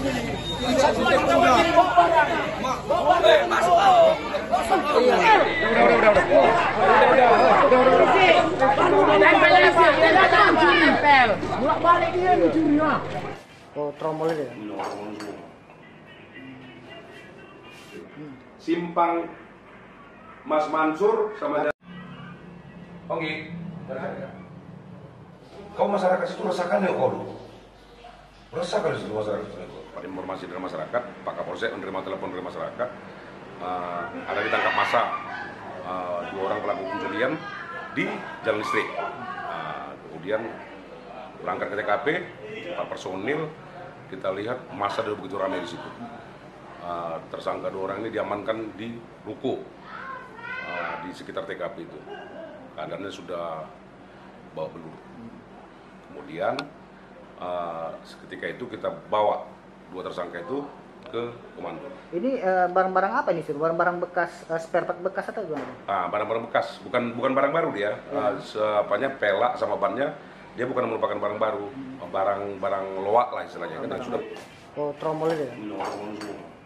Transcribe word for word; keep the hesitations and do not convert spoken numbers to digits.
Oh, tromol itu ya? Simpang Mas Mansur sama Oke. Kau masyarakat itu rasakan ya kau? Rasakan itu masyarakat itu. Pada informasi dari masyarakat, Pak Kapolsek menerima telepon dari masyarakat, uh, ada ditangkap massa uh, dua orang pelaku pencurian di jalan listrik. Uh, kemudian berangkat ke T K P, Pak personil, kita lihat massa sudah begitu ramai di situ. Uh, tersangka dua orang ini diamankan di ruko uh, di sekitar T K P itu. Keadaannya sudah bawa belur. Kemudian uh, ketika itu kita bawa dua tersangka itu ke komando. Ini barang-barang uh, apa nih sih? Barang-barang bekas, uh, spare part bekas atau gimana? Ah, barang-barang bekas, bukan bukan barang baru dia. Ya. Uh, apanya pelak sama bannya dia bukan merupakan barang baru, barang-barang loak lah istilahnya. Kan sudah. Oh, tromol itu ya? Hmm,